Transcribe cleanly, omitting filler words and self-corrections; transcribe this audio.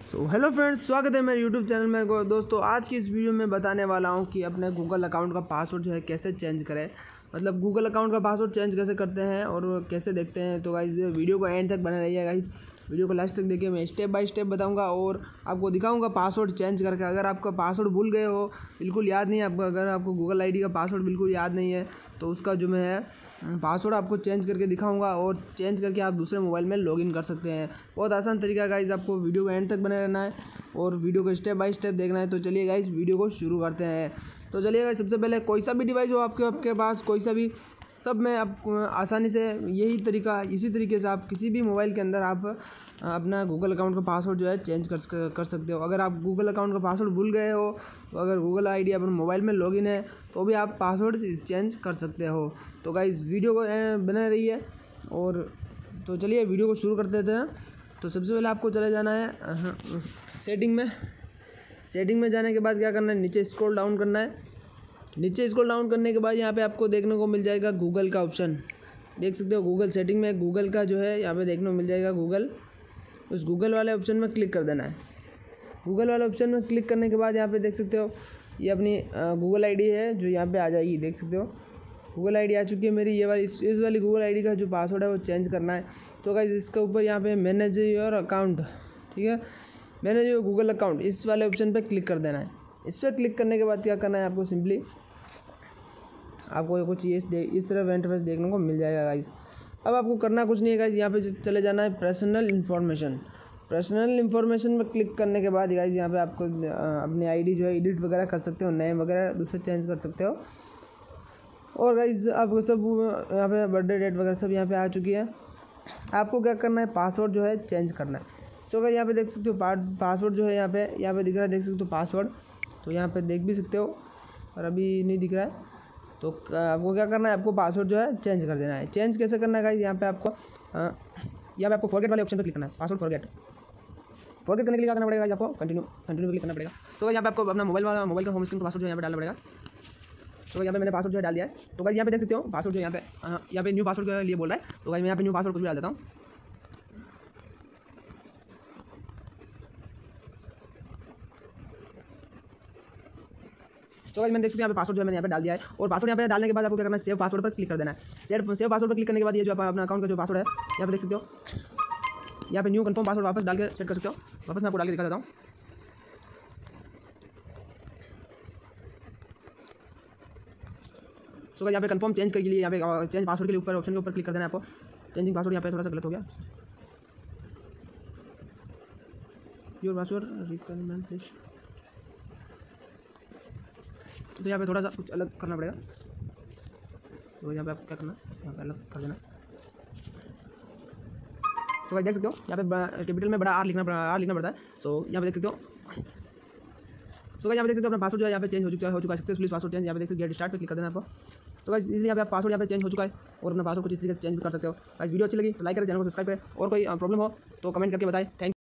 Hello friends, स्वागत है मेरे यूट्यूब चैनल में। दोस्तों, आज की इस वीडियो में बताने वाला हूं कि अपने गूगल अकाउंट का पासवर्ड जो है कैसे चेंज करें। मतलब गूगल अकाउंट का पासवर्ड चेंज कैसे करते हैं और कैसे देखते हैं। तो गाइस वीडियो को एंड तक बने रहिएगा गाइस। वीडियो को लास्ट तक देखिए, मैं स्टेप बाय स्टेप बताऊंगा और आपको दिखाऊंगा पासवर्ड चेंज करके। अगर आपका पासवर्ड भूल गए हो, बिल्कुल याद नहीं है आपका, अगर आपको गूगल आईडी का पासवर्ड बिल्कुल याद नहीं है तो उसका जो है पासवर्ड आपको चेंज करके दिखाऊंगा और चेंज करके आप दूसरे मोबाइल में लॉगिन कर सकते हैं। बहुत आसान तरीका है गाइस, आपको वीडियो को एंड तक बने रहना है और वीडियो को स्टेप बाय स्टेप देखना है। तो चलिए गाइस, वीडियो को शुरू करते हैं। तो चलिए गाइस, सबसे पहले कोई सा भी डिवाइस हो आपके पास, कोई सा भी, सब में आप आसानी से इसी तरीके से आप किसी भी मोबाइल के अंदर आप अपना गूगल अकाउंट का पासवर्ड जो है चेंज कर सकते हो। अगर आप गूगल अकाउंट का पासवर्ड भूल गए हो तो अगर गूगल आईडी अपने मोबाइल में लॉगिन है तो भी आप पासवर्ड चेंज कर सकते हो। तो गाइस, वीडियो को बने रहिए और तो चलिए वीडियो को शुरू कर देते हैं। तो सबसे पहले आपको चले जाना है सेटिंग में जाने के बाद क्या करना है, नीचे स्क्रॉल डाउन करना है। नीचे स्क्रॉल डाउन करने के बाद यहाँ पे आपको देखने को मिल जाएगा गूगल का ऑप्शन, देख सकते हो। गूगल सेटिंग में गूगल का जो है यहाँ पे देखने को मिल जाएगा गूगल। उस गूगल वाले ऑप्शन में क्लिक कर देना है। गूगल वाले ऑप्शन में क्लिक करने के बाद यहाँ पे देख सकते हो ये अपनी गूगल आईडी है जो यहाँ पे आ जाएगी, देख सकते हो। गूगल आईडी आ चुकी है मेरी, ये वाली इस वाली गूगल आईडी का जो पासवर्ड है वो चेंज करना है। तो गाइस, इसके ऊपर यहाँ पे मैनेज योर अकाउंट, ठीक है, मैनेज योर गूगल अकाउंट, इस वाले ऑप्शन पर क्लिक कर देना है। इस पर क्लिक करने के बाद क्या करना है, आपको सिंपली आपको कुछ इस तरह इंटरफेस देखने को मिल जाएगा गाइस। अब आपको करना कुछ नहीं है गाइस, यहाँ पे चले जाना है पर्सनल इन्फॉर्मेशन में क्लिक करने के बाद गाइस यहाँ पे आपको अपनी आईडी जो है एडिट वगैरह कर सकते हो, नेम वगैरह दूसरे चेंज कर सकते हो। और गाइस, आपको सब यहाँ पे बर्थडे डेट वगैरह सब यहाँ पे आ चुकी है। आपको क्या करना है, पासवर्ड जो है चेंज करना है। सो गाइस, यहाँ पे देख सकते हो पासवर्ड जो है यहाँ पे दिख रहा है, देख सकते हो पासवर्ड। तो यहाँ पे देख भी सकते हो और अभी नहीं दिख रहा है। तो आपको क्या करना है, आपको पासवर्ड जो है चेंज कर देना है। चेंज कैसे करना है गाइस, यहाँ पे आपको फॉरगेट वाले ऑप्शन पे क्लिक करना है। पासवर्ड फॉरगेट करने के लिए क्या करना पड़ेगा, आपको कंटिन्यू पे क्लिक करना पड़ेगा। तो यहाँ पे आपको अपना मोबाइल का होम स्क्रीन का पासवर्ड जो यहाँ पे डालना पड़ेगा। तो यहाँ पे मैंने पासवर्ड जो है डाल दिया है। तो गाइस, यहाँ पे देख सकते हो पासवर्ड जो यहाँ पे न्यू पासवर्ड के लिए बोल रहा है। तो गाइस, मैं यहाँ पे न्यू पासवर्ड कुछ भी डाल देता हूँ। तो गाइस, मैंने देख सकते हैं यहाँ पे पासवर्ड जो है मैंने यहाँ पे डाल दिया है। और पासवर्ड यहाँ पे डालने के बाद आपको क्या करना है, सेव पासवर्ड पर क्लिक कर देना है। सेव पासवर्ड पर क्लिक करने के बाद ये जो अपना अकाउंट का जो पासवर्ड है यहाँ पे देख सकते हो, यहाँ पे न्यू कंफर्म पासवर्ड वापस डाल के सेट कर सकते हो। वापस मैं आपको डाल के दिखा देता हूँ। सो गाइस, यहाँ पे कंफर्म चेंज के लिए यहाँ पे चेंज पासवर्ड के लिए ऊपर ऑप्शन के ऊपर क्लिक कर देना है आपको। चेंजिंग पासवर्ड यहाँ पे थोड़ा सा गलत हो गया, योर पासवर्ड रिक्वायरमेंट प्लीज। तो यहाँ पे थोड़ा सा कुछ अलग करना पड़ेगा। तो यहाँ पे आपको क्या करना है, यहाँ पे अलग कर देना। तो गाइस, देख सकते हो यहाँ पे कैपिटल में बड़ा आर लिखना पड़ता है। सो यहाँ पे देख सकते हो। सो गाइस, यहाँ पे देख सकते हो अपना पासवर्ड जो है यहाँ पे चेंज हो चुका है सक्सेसफुली पासवर्ड चेंज। यहाँ पे देख सकते हो गेट स्टार्ट पे क्लिक कर देना आपको। तो गाइस, इसलिए यहाँ पे पासवर्ड यहाँ पे चेंज हो चुका है और अपना पासवर्ड कुछ इस तरीके से चेंज भी कर सकते हो। गाइस, वीडियो अच्छी लगी तो लाइक करें, चैनल को सब्सक्राइब करें और कोई प्रॉब्लम हो तो कमेंट करके बताएं। थैंक